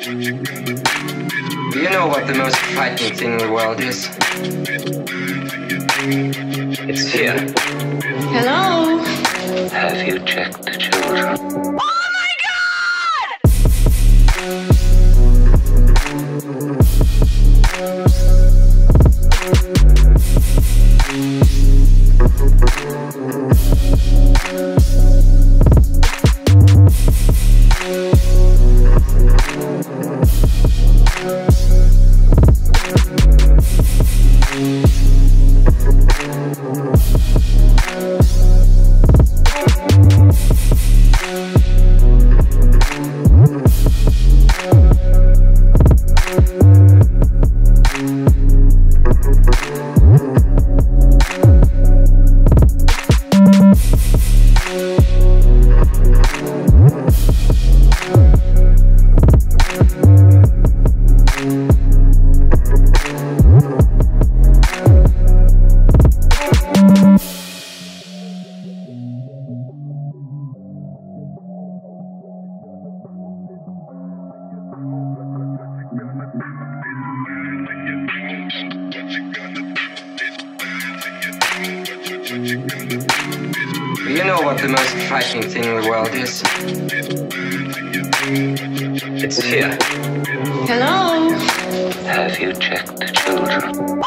Do you know what the most frightening thing in the world is? It's fear. Hello? Have you checked the children? Do you know what the most frightening thing in the world is? It's fear. Hello? Have you checked the children?